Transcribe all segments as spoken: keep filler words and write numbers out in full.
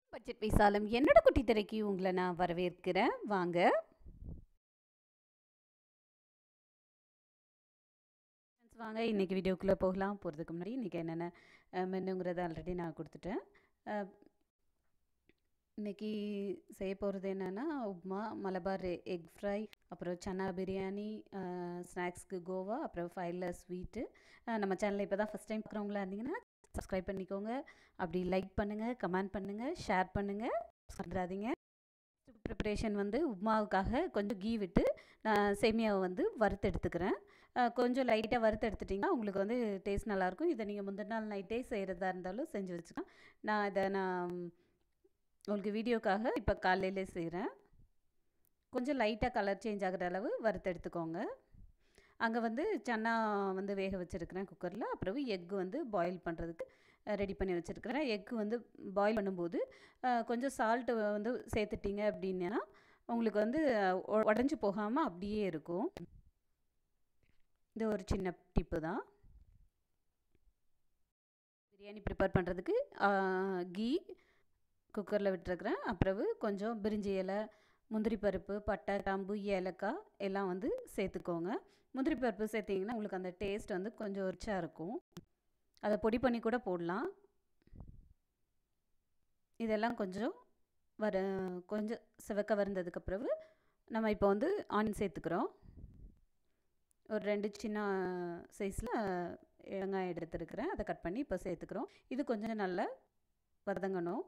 Budget விசாலம் என்னோட குட்டி திரைக்கு உங்களை நான் வரவேற்கிறேன். வாங்க. Friends, வாங்க இன்னைக்கு வீடியோக்குள்ளே போகலாம். போகிறதுக்கு முன்னாடி இன்றைக்கி என்னென்ன மெனுங்கிறத ஆல்ரெடி நான் கொடுத்துட்டேன். அஹ், இன்னைக்கு செய்ய போகிறது என்னென்னா உப்மா, மலபார் எக் ஃப்ரை, அப்புறம் சன்னா பிரியாணி, ஸ்நாக்ஸ்க்கு கோவா, அப்புறம் ஃபைர்லெஸ் ஸ்வீட்டு. நம்ம சேனலை இப்போ தான் ஃபஸ்ட் டைம் பார்க்குறவங்களா இருந்தீங்கன்னா சப்ஸ்கிரைப் பண்ணிக்கோங்க. அப்படி லைக் பண்ணுங்கள், கமெண்ட் பண்ணுங்கள், ஷேர் பண்ணுங்கள், மறந்துடாதீங்க. ப்ரிப்பரேஷன் வந்து உப்மாவுக்காக கொஞ்சம் கீ விட்டு நான் சேமியாவை வந்து வறுத்து எடுத்துக்கிறேன். அஹ் கொஞ்சம் லைட்டாக வறுத்து எடுத்துட்டிங்கன்னா உங்களுக்கு வந்து டேஸ்ட் நல்லாயிருக்கும். இதை நீங்கள் முந்தின நாள் நைட்டே செய்கிறதா இருந்தாலும் செஞ்சு வச்சுக்கலாம். நான் இதை நான் உங்களுக்கு வீடியோக்காக இப்போ காலையிலே செய்கிறேன். கொஞ்சம் லைட்டாக கலர் சேஞ்ச் ஆகிற அளவு வறுத்து எடுத்துக்கோங்க. அங்கே வந்து சன்னா வந்து வேக வச்சுருக்கிறேன் குக்கரில். அப்புறம் எக்கு வந்து பாயில் பண்ணுறதுக்கு ரெடி பண்ணி வச்சுருக்கிறேன். எக்கு வந்து பாயில் பண்ணும்போது அஹ், கொஞ்சம் சால்ட்டு வந்து சேர்த்துட்டிங்க அப்படின்னா உங்களுக்கு வந்து உ- உடஞ்சி போகாமல் அப்படியே இருக்கும். இது ஒரு சின்ன டிப்பு தான். பிரியாணி ப்ரிப்பேர் பண்ணுறதுக்கு கீ குக்கரில் விட்டுருக்குறேன். அப்புறம் கொஞ்சம் பிரிஞ்சி இலை, முந்திரி பருப்பு, பட்டை, கிராம்பு, ஏலக்காய் எல்லாம் வந்து சேர்த்துக்கோங்க. முந்திரி பருப்பு சேர்த்திங்கன்னா உங்களுக்கு அந்த டேஸ்ட் வந்து கொஞ்சம் ரிச்சாக இருக்கும். அதை பொடி பண்ணி கூட போடலாம். இதெல்லாம் கொஞ்சம் வர கொஞ்சம் சிவக்க வந்ததுக்கு பிறகு நம்ம இப்போ வந்து ஆனியன் சேர்த்துக்கிறோம். ஒரு ரெண்டு சின்ன சைஸில் வெங்காயம் எடுத்துருக்கிறேன். அதை கட் பண்ணி இப்போ சேர்த்துக்கிறோம். இது கொஞ்சம் நல்லா வதங்கணும்.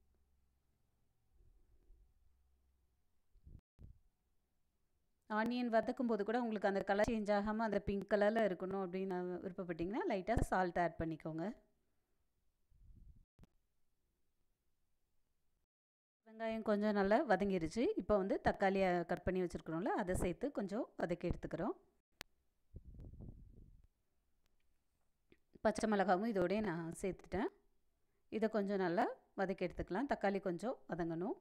ஆனியன் வதக்கும் போது கூட உங்களுக்கு அந்த கலர் சேஞ்ச் ஆகாமல் அந்த பிங்க் கலரில் இருக்கணும் அப்படின்னு விருப்பப்பட்டீங்கன்னா லைட்டாக சால்ட் ஆட் பண்ணிக்கோங்க. வெங்காயம் கொஞ்சம் நல்லா வதங்கிருச்சு. இப்போ வந்து தக்காளியை கட் பண்ணி வச்சுருக்கிறோம்ல அதை சேர்த்து கொஞ்சம் வதக்கி எடுத்துக்கிறோம். பச்சை மிளகாவும் இதோடய நான் சேர்த்துட்டேன். இதை கொஞ்சம் நல்லா வதக்கி எடுத்துக்கலாம். தக்காளி கொஞ்சம் வதங்கணும்.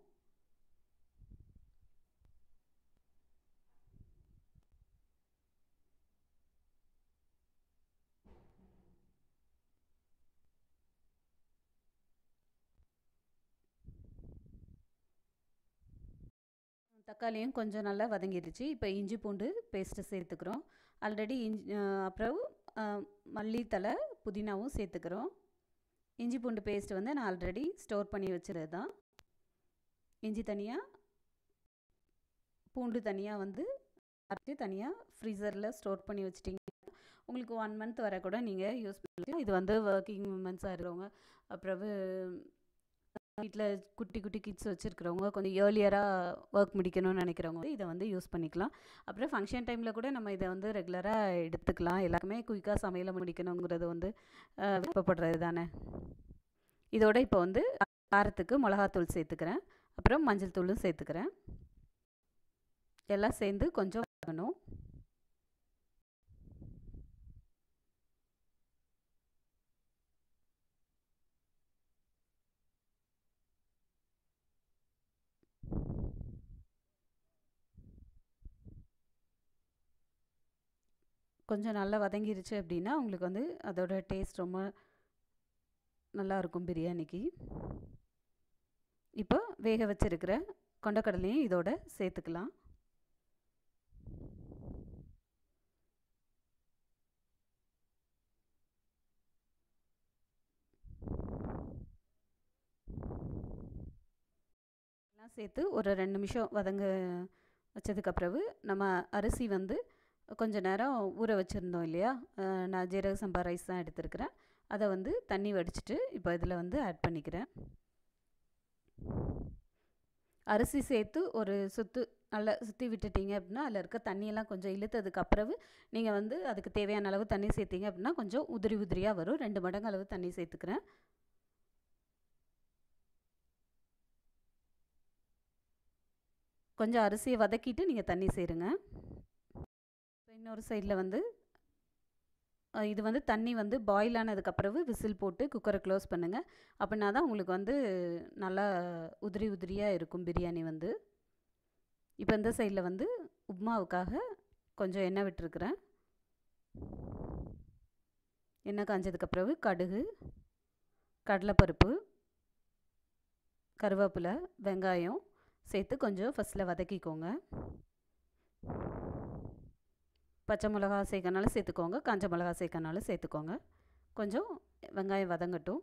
தக்காளியும் கொஞ்சம் நல்லா வதங்கிடுச்சு. இப்போ இஞ்சி பூண்டு பேஸ்ட்டு சேர்த்துக்கிறோம். ஆல்ரெடி இஞ்சி அப்புறம் மல்லித்தலை, புதினாவும் சேர்த்துக்கிறோம். இஞ்சி பூண்டு பேஸ்ட் வந்து நான் ஆல்ரெடி ஸ்டோர் பண்ணி வச்சுருது தான். இஞ்சி தனியாக, பூண்டு தனியாக வந்து அரைச்சி தனியாக ஃப்ரீசரில் ஸ்டோர் பண்ணி வச்சிட்டிங்க. உங்களுக்கு ஒன் மந்த் வரை கூட நீங்கள் யூஸ் பண்ணிக்கலாம். இது வந்து ஒர்க்கிங் உமன்ஸாக இருக்கிறவங்க, அப்புறம் வீட்டில் குட்டி குட்டி கிட்ஸ் வச்சுருக்கிறவங்க, கொஞ்சம் ஏர்லியராக ஒர்க் முடிக்கணும்னு நினைக்கிறவங்க இதை வந்து யூஸ் பண்ணிக்கலாம். அப்புறம் ஃபங்க்ஷன் டைமில் கூட நம்ம இதை வந்து ரெகுலராக எடுத்துக்கலாம். எல்லாருமே குயிக்காக சமையலை முடிக்கணுங்கிறது வந்து அஹ், விருப்பப்படுறது தானே. இதோட இப்போ வந்து காரத்துக்கு மிளகாத்தூள் சேர்த்துக்கிறேன். அப்புறம் மஞ்சள் தூளும் சேர்த்துக்கிறேன். எல்லாம் சேர்ந்து கொஞ்சம் வதங்கணும். கொஞ்சம் நல்லா வதங்கிருச்சு அப்படின்னா உங்களுக்கு வந்து அதோட டேஸ்ட் ரொம்ப நல்லா இருக்கும் பிரியாணிக்கு. இப்போ வேக வச்சிருக்கிற கொண்டக்கடலையும் இதோட சேர்த்துக்கலாம். எல்லாம் சேர்த்து ஒரு ரெண்டு நிமிஷம் வதங்க வச்சதுக்கப்புறவு நம்ம அரிசி வந்து கொஞ்சம் நேரம் ஊற வச்சுருந்தோம் இல்லையா. அஹ் நான் ஜீரக சம்பா ரைஸ் தான் எடுத்துருக்கிறேன். அதை வந்து தண்ணி வடிச்சிட்டு இப்போ இதில் வந்து ஆட் பண்ணிக்கிறேன். அரிசி சேர்த்து ஒரு சுத்து நல்லா சுற்றி விட்டுட்டீங்க அப்படின்னா அதில் இருக்க தண்ணியெல்லாம் கொஞ்சம் இழுத்ததுக்கு அப்புறவு நீங்கள் வந்து அதுக்கு தேவையான அளவு தண்ணி சேர்த்திங்க அப்படின்னா கொஞ்சம் உதிரி உதிரியாக வரும். ரெண்டு மடங்கு அளவு தண்ணி சேர்த்துக்கிறேன். கொஞ்சம் அரிசியை வதக்கிட்டு நீங்கள் தண்ணி சேருங்க. இன்னொரு சைடில் வந்து அஹ் இது வந்து தண்ணி வந்து பாயில் ஆனதுக்கப்புறவு விசில் போட்டு குக்கரை க்ளோஸ் பண்ணுங்கள். அப்படின்னா தான் உங்களுக்கு வந்து நல்லா உதிரி உதிரியாக இருக்கும் பிரியாணி வந்து. இப்போ இந்த சைடில் வந்து உப்மாவுக்காக கொஞ்சம் எண்ணெய் விட்டுருக்குறேன். எண்ணெய் காஞ்சதுக்கப்புறவு கடுகு, கடலைப்பருப்பு, கருவேப்பிலை, வெங்காயம் சேர்த்து கொஞ்சம் ஃபஸ்ட்டில் வதக்கிக்கோங்க. பச்சை மிளகா சேர்க்கனாலும் சேர்த்துக்கோங்க, காஞ்ச மிளகா சேர்க்கனாலும் சேர்த்துக்கோங்க. கொஞ்சம் வெங்காயம் வதங்கட்டும்.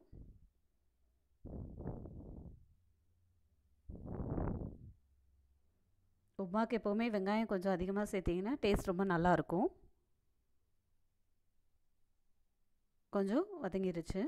உப்புமாக்கு எப்போவுமே வெங்காயம் கொஞ்சம் அதிகமாக சேர்த்திங்கன்னா டேஸ்ட் ரொம்ப நல்லாயிருக்கும். கொஞ்சம் வதங்கிருச்சு.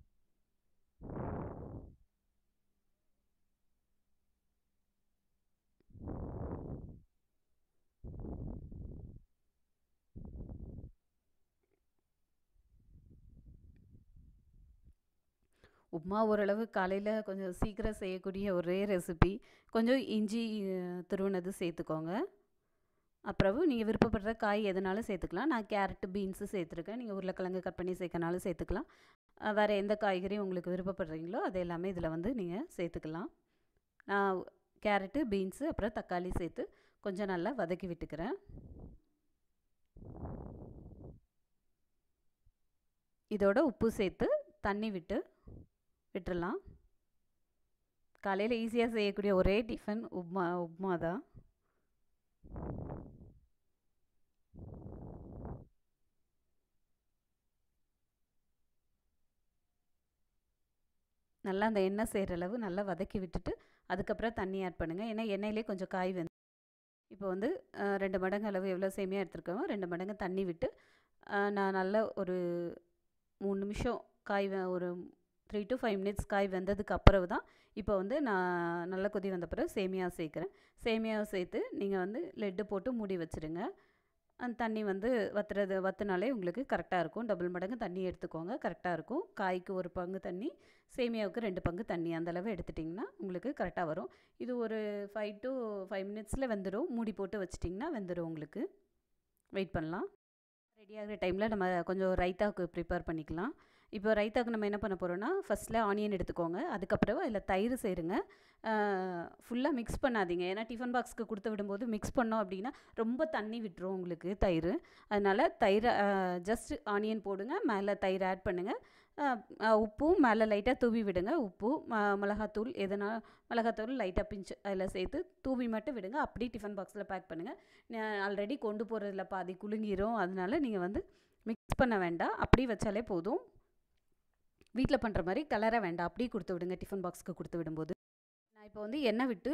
உப்புமா ஓரளவு காலையில் கொஞ்சம் சீக்கிரம் செய்யக்கூடிய ஒரே ரெசிபி. கொஞ்சம் இஞ்சி துருவினது சேர்த்துக்கோங்க. அப்புறம் நீங்கள் விருப்பப்படுற காய் எதுனாலும் சேர்த்துக்கலாம். நான் கேரட்டு, பீன்ஸு சேர்த்துருக்கேன். நீங்கள் உருளைக்கிழங்கு கட் பண்ணி சேர்க்கனாலும் சேர்த்துக்கலாம். வேறு எந்த காய்கறி உங்களுக்கு விருப்பப்படுறீங்களோ அது எல்லாமே இதில் வந்து நீங்கள் சேர்த்துக்கலாம். நான் கேரட்டு, பீன்ஸு அப்புறம் தக்காளி சேர்த்து கொஞ்சம் நல்லா வதக்கி விட்டுக்கிறேன். இதோட உப்பு சேர்த்து தண்ணி விட்டு விட்டுறலாம். காலையில் ஈஸியாக செய்யக்கூடிய ஒரே டிஃபன் உப்மா உப்மா தான். நல்லா அந்த எண்ணெய் செய்கிற அளவு நல்லா வதக்கி விட்டுட்டு அதுக்கப்புறம் தண்ணி ஆட் பண்ணுங்கள். ஏன்னா எண்ணெயிலே கொஞ்சம் காய் வந்து இப்போ வந்து ரெண்டு மடங்கு அளவு எவ்வளோ சேமியா எடுத்துருக்கோமோ ரெண்டு மடங்கு தண்ணி விட்டு நான் நல்ல ஒரு மூணு நிமிஷம் காய் ஒரு த்ரீ டு ஃபைவ் மினிட்ஸ் காய் வெந்ததுக்கு அப்புறம் தான் இப்போ வந்து நான் நல்லா கொதி வந்த பிறகு சேமியா சேர்க்குறேன். சேமியாவை சேர்த்து நீங்கள் வந்து லெட்டு போட்டு மூடி வச்சுருங்க. அந்த தண்ணி வந்து வற்றுறது வற்றுனாலே உங்களுக்கு கரெக்டாக இருக்கும். டபுள் மடங்கு தண்ணி எடுத்துக்கோங்க, கரெக்டாக இருக்கும். காய்க்கு ஒரு பங்கு தண்ணி, சேமியாவுக்கு ரெண்டு பங்கு தண்ணி, அந்தளவு எடுத்துட்டிங்கன்னா உங்களுக்கு கரெக்டாக வரும். இது ஒரு ஃபைவ் டு ஃபைவ் மினிட்ஸில் வெந்துடும். மூடி போட்டு வச்சிட்டிங்கன்னா வெந்துடும் உங்களுக்கு. வெயிட் பண்ணலாம். ரெடி ஆகிற டைமில் நம்ம கொஞ்சம் ரைத்தாவுக்கு ப்ரிப்பேர் பண்ணிக்கலாம். இப்போ ரைத்தாவுக்கு நம்ம என்ன பண்ண போகிறோன்னா ஃபஸ்ட்டில் ஆனியன் எடுத்துக்கோங்க. அதுக்கப்புறம் அதில் தயிர் சேருங்க. ஃபுல்லாக மிக்ஸ் பண்ணாதீங்க. ஏன்னா டிஃபன் பாக்ஸ்க்கு கொடுத்து விடும்போது மிக்ஸ் பண்ணோம் அப்படின்னா ரொம்ப தண்ணி விட்டுரும் உங்களுக்கு தயிர். அதனால் தயிரை ஜஸ்ட் ஆனியன் போடுங்க, மேலே தயிர் ஆட் பண்ணுங்கள். உப்பும் மேலே லைட்டாக தூவி விடுங்க. உப்பு மிளகாத்தூள் எதனா மிளகாத்தூள் லைட்டாக பிஞ்சு அதில் சேர்த்து தூவி மட்டும் விடுங்க. அப்படி டிஃபன் பாக்ஸில் பேக் பண்ணுங்கள். ஆல்ரெடி கொண்டு போகிறதுல பாதி குலுங்கிரும். அதனால நீங்கள் வந்து மிக்ஸ் பண்ண வேண்டாம், அப்படி வச்சாலே போதும். வீட்டில் பண்ணுற மாதிரி கலர வேண்டாம், அப்படியே கொடுத்து விடுங்க டிஃபன் பாக்ஸ்க்கு கொடுத்து விடும்போது. நான் இப்போ வந்து எண்ணெய் விட்டு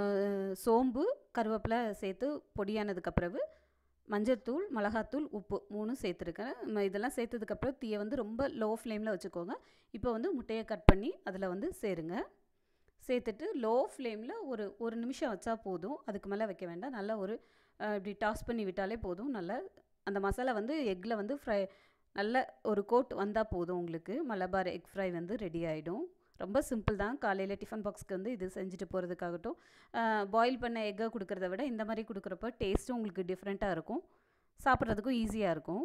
சோம்பு கருவேப்பிலை சேர்த்து பொடியானதுக்கப்புறவு மஞ்சள்தூள், மிளகாத்தூள், உப்பு மூணும் சேர்த்துருக்கேன். இதெல்லாம் சேர்த்ததுக்கப்புறம் தீயை வந்து ரொம்ப லோ ஃப்ளேமில் வச்சுக்கோங்க. இப்போ வந்து முட்டையை கட் பண்ணி அதில் வந்து சேருங்க. சேர்த்துட்டு லோ ஃப்ளேமில் ஒரு ஒரு நிமிஷம் வச்சா போதும், அதுக்கு மேலே வைக்க வேண்டாம். நல்லா ஒரு இப்படி டாஸ் பண்ணி விட்டாலே போதும். நல்லா அந்த மசாலா வந்து எக்கில் வந்து ஃப்ரை நல்ல ஒரு கோட் வந்தால் போதும். உங்களுக்கு மலபார் எக் ஃப்ரை வந்து ரெடி ஆகிடும். ரொம்ப சிம்பிள் தான். காலையில் டிஃபன் பாக்ஸ்க்கு வந்து இது செஞ்சுட்டு போகிறதுக்காகட்டும், பாயில் பண்ண எக்கை கொடுக்குறத விட இந்த மாதிரி கொடுக்குறப்ப டேஸ்ட்டும் உங்களுக்கு டிஃப்ரெண்ட்டாக இருக்கும், சாப்பிட்றதுக்கும் ஈஸியாக இருக்கும்.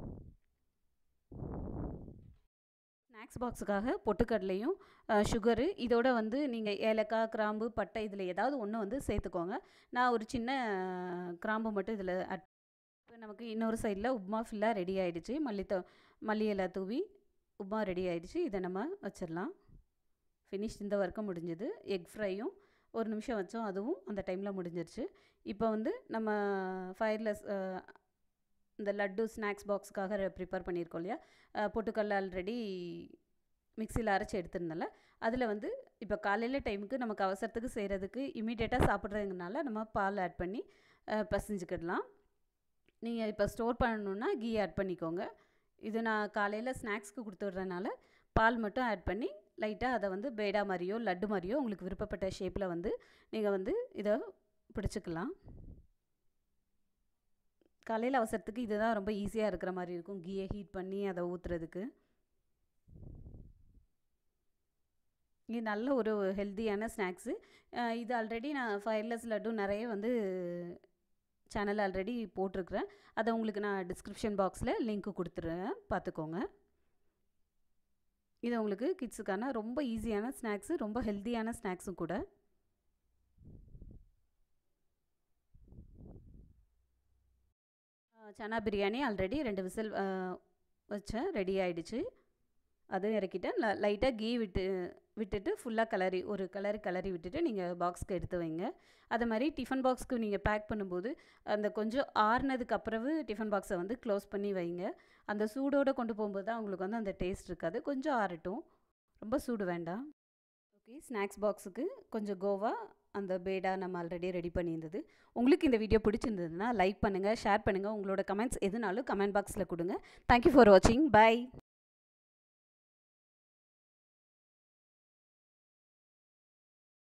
ஸ்நாக்ஸ் பாக்ஸுக்காக பொட்டுக்கடலையும் சுகரு, இதோட வந்து நீங்கள் ஏலக்காய், கிராம்பு, பட்டை இதில் ஏதாவது ஒன்று வந்து சேர்த்துக்கோங்க. நான் ஒரு சின்ன கிராம்பு மட்டும் இதில் ஆட். இப்போ நமக்கு இன்னொரு சைடில் உப்மா ஃபுல்லாக ரெடி ஆகிடுச்சு. மல்லி த மல்லி இலை தூவி உப்மா ரெடி ஆகிடுச்சு. இதை நம்ம வச்சிடலாம். ஃபினிஷ். இந்த ஒர்க்கும் முடிஞ்சது. எக் ஃப்ரையும் ஒரு நிமிஷம் வச்சோம், அதுவும் அந்த டைமில் முடிஞ்சிருச்சு. இப்போ வந்து நம்ம ஃபயர்லெஸ் இந்த லட்டு ஸ்நாக்ஸ் பாக்ஸுக்காக ப்ரிப்பேர் பண்ணியிருக்கோம் இல்லையா, பொட்டுக்கடலை ஆல்ரெடி மிக்சியில் அரைச்சி எடுத்துருந்தால அதில் வந்து இப்போ காலையில் டைமுக்கு நமக்கு அவசரத்துக்கு செய்கிறதுக்கு இமீடியட்டாக சாப்பிட்றதுனால நம்ம பால் ஆட் பண்ணி பசைஞ்சுக்கிடலாம். நீங்கள் இப்போ ஸ்டோர் பண்ணணுன்னா கீ ஆட் பண்ணிக்கோங்க. இது நான் காலையில் ஸ்நாக்ஸ்க்கு கொடுத்து விட்றதுனால பால் மட்டும் ஆட் பண்ணி லைட்டாக அதை வந்து பேடா மாதிரியோ லட்டு மாதிரியோ உங்களுக்கு விருப்பப்பட்ட ஷேப்பில் வந்து நீங்கள் வந்து இதை பிடிச்சிக்கலாம். காலையில் அவசரத்துக்கு இதுதான் ரொம்ப ஈஸியாக இருக்கிற மாதிரி இருக்கும், கீயை ஹீட் பண்ணி அதை ஊற்றுறதுக்கு. இது நல்ல ஒரு ஹெல்த்தியான ஸ்நாக்ஸு. இது ஆல்ரெடி நான் ஃபயர்லெஸ் லட்டு நிறைய வந்து சேனல் ஆல்ரெடி போட்டிருக்கிறேன். அதை உங்களுக்கு நான் டிஸ்கிரிப்ஷன் பாக்ஸில் லிங்க்கு கொடுத்துருவேன், பார்த்துக்கோங்க. இது உங்களுக்கு கிட்ஸுக்கான ரொம்ப ஈஸியான ஸ்நாக்ஸு, ரொம்ப ஹெல்த்தியான ஸ்நாக்ஸும் கூட. சனா பிரியாணி ஆல்ரெடி ரெண்டு விசில் வச்சேன், ரெடி ஆகிடுச்சு. அதுவும் இறக்கிட்டு லைட்டாக கீ விட்டு விட்டுட்டு ஃபுல்லாக கிளறி ஒரு கலரி கிளறி விட்டுட்டு நீங்கள் பாக்ஸ்க்கு எடுத்து வைங்க. அது மாதிரி டிஃபன் பாக்ஸ்க்கு நீங்கள் பேக் பண்ணும்போது அந்த கொஞ்சம் ஆறுனதுக்கு அப்புறவு டிஃபன் பாக்ஸை வந்து க்ளோஸ் பண்ணி வைங்க. அந்த சூடோடு கொண்டு போகும்போது தான் உங்களுக்கு வந்து அந்த டேஸ்ட் இருக்காது. கொஞ்சம் ஆறட்டும், ரொம்ப சூடு வேண்டாம். ஓகே, ஸ்நாக்ஸ் பாக்ஸுக்கு கொஞ்சம் கோவா அந்த பேடா நம்ம ஆல்ரெடி ரெடி பண்ணியிருந்தது. உங்களுக்கு இந்த வீடியோ பிடிச்சிருந்ததுன்னா லைக் பண்ணுங்கள், ஷேர் பண்ணுங்கள். உங்களோட கமெண்ட்ஸ் எதுனாலும் கமெண்ட் பாக்ஸில் கொடுங்க. தேங்க்யூ ஃபார் வாட்சிங். பை.